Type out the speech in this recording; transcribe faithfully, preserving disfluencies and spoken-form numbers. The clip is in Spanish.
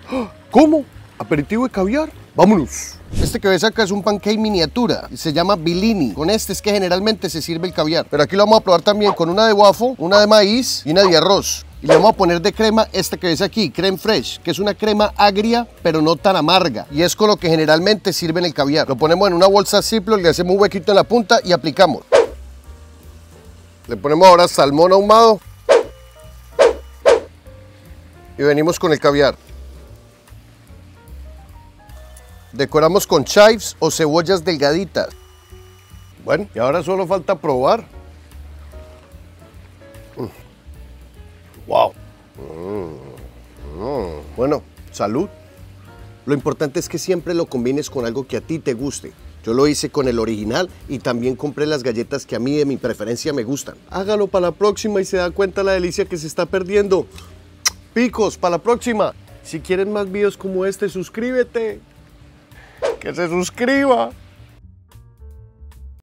¿Cómo? ¿Aperitivo de caviar? ¡Vámonos! Este que ves acá es un pancake miniatura, se llama Bellini. Con este es que generalmente se sirve el caviar. Pero aquí lo vamos a probar también con una de waffle, una de maíz y una de arroz. Y le vamos a poner de crema este que ves aquí, creme fraiche, que es una crema agria, pero no tan amarga. Y es con lo que generalmente sirven el caviar. Lo ponemos en una bolsa Ziploc, le hacemos un huequito en la punta y aplicamos. Le ponemos ahora salmón ahumado. Y venimos con el caviar. Decoramos con chives o cebollas delgaditas. Bueno, y ahora solo falta probar. Mm. Wow. Mm. Mm. Bueno, salud. Lo importante es que siempre lo combines con algo que a ti te guste. Yo lo hice con el original y también compré las galletas que a mí de mi preferencia me gustan. Hágalo para la próxima y se da cuenta la delicia que se está perdiendo. Picos, para la próxima. Si quieren más videos como este, suscríbete. Que se suscriba.